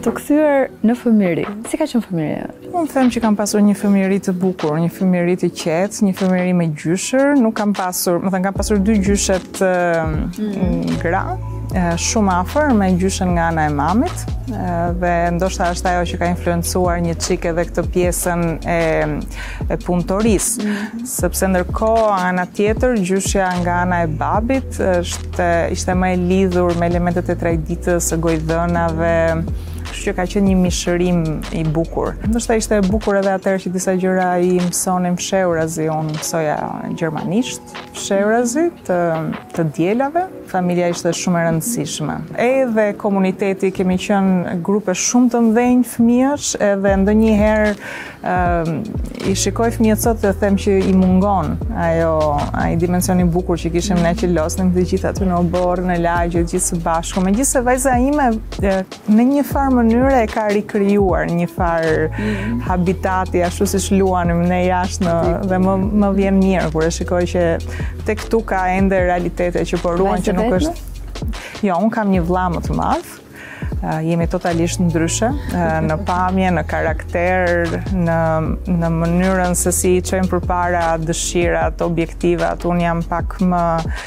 Të kthyer në fëmijëri. Si ka qenë fëmijëria? Unë them që kam pasur një fëmijëri të bukur, një fëmijëri të qetë, një fëmijëri me gjyshër. Nuk kam pasur, kam pasur dy gjyshet gra, shumë afër me gjyshen nga ana e mamit, dhe ndoshta është ajo që ka influencuar një çik edhe këtë pjesën e punëtorisë, sepse ndërkohë ana tjetër gjyshja nga ana e babit ishte më e lidhur me elementet e trajtitës, së gojdhënave, kështu që ka qenë një mishërim i bukur. Ndoshta ishte e bukur edhe atëherë që disa gjëra i mësonim fshehurazi, unë mësoja gjermanisht fshehurazi të dielave. Familja ishte shumë e rëndësishme. Edhe komuniteti, kemi qenë grupe shumë të mëdhenj fëmijësh, edhe ndonjëherë i shikoj fëmijët sot dhe them që i mungon ai dimensioni bukur që kishim ne që losnim të gjithë aty në oborr, në lagje, gjithë së bashku. Megjithëse vajza ime në një farë mënyrë e ka rikrijuar një farë habitati ashtu siç luanim ne jashtë dhe më vjen mirë kur e shikoj që tek këtu ka ende realitete që po ruan që nuk është. Jo, unë kam një vëlla më të madh. Jemi totalisht ndryshe në pamje, në karakter, në mënyrën se si i çojmë përpara dëshirat, objektivat. Unë jam pak më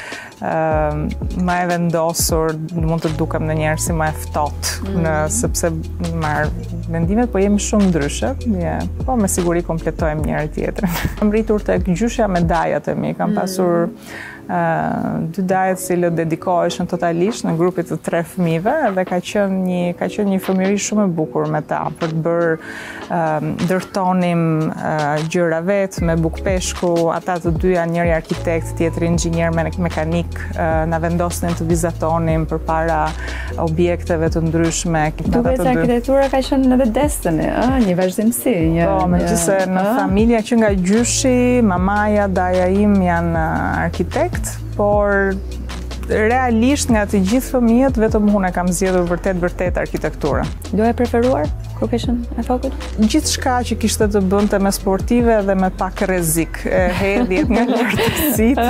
e vendosur, mund të dukem ndonjëherë si më e ftohtë, sepse marr mendimet, po jemi shumë ndryshe, po me siguri kompletojmë njëri-tjetrin. Kam rritur tek gjyshja me dajat e mi, kam pasur dy dajet cilët dedikoheshin totalisht në grupit të 3 fëmijëve dhe ka qenë një fëmijëri shumë e bukur me ta për të bërë ndërtonim gjëra vet me bukpeshku, ata të dyja, njëri arkitekt, tjetri inxhinier mekanik, na vendosnin të vizatonim përpara objekteve të ndryshme. Duket se arkitektura ka qenë edhe destiny, një vazhdimsi, Po, megjithëse në familja që nga gjyshi, mamaja, daja im janë arkitekt, por realisht nga të gjithë fëmijët vetëm unë kam zgjedhur vërtet arkitekturën. Do e preferuar kur ke qenë e vogël? Gjithçka që kishte të bënte me sportive dhe me pak rrezik, hedhjet nga lartësitë.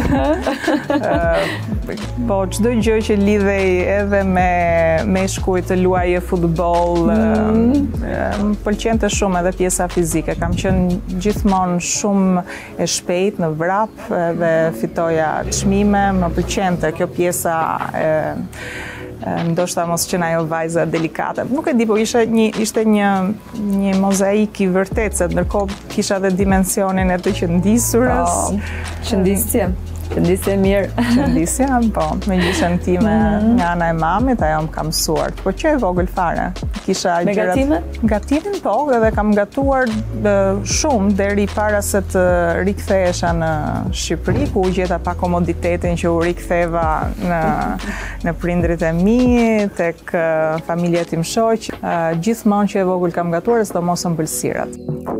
Po çdo gjë që lidhej edhe me shkuj të luajë futboll, më pëlqente shumë edhe pjesa fizike. Kam qenë gjithmonë shumë e shpejt në vrap dhe fitoja çmime, më pëlqente kjo pjesa ndoshta mos qenë ajo vajza delikate. Nuk e di, po ishte një mozaik i vërtet, se ndërkohë kisha edhe dimensionin e të qëndisurës. Qëndisje. Qëndisje mirë. Qëndisje, po, me gjyshen time nga ana e mamit, ajo më ka mësuar. Po që e vogël fare. Me gatime? Gatimin, po, edhe kam gatuar shumë deri para se të rikthehesha në Shqipëri, ku u gjeta pa komoditetin që u riktheva në prindrit e mi, tek familja tim shoq. Gjithmonë që e vogël kam gatuar, sidomos ëmbëlsirat.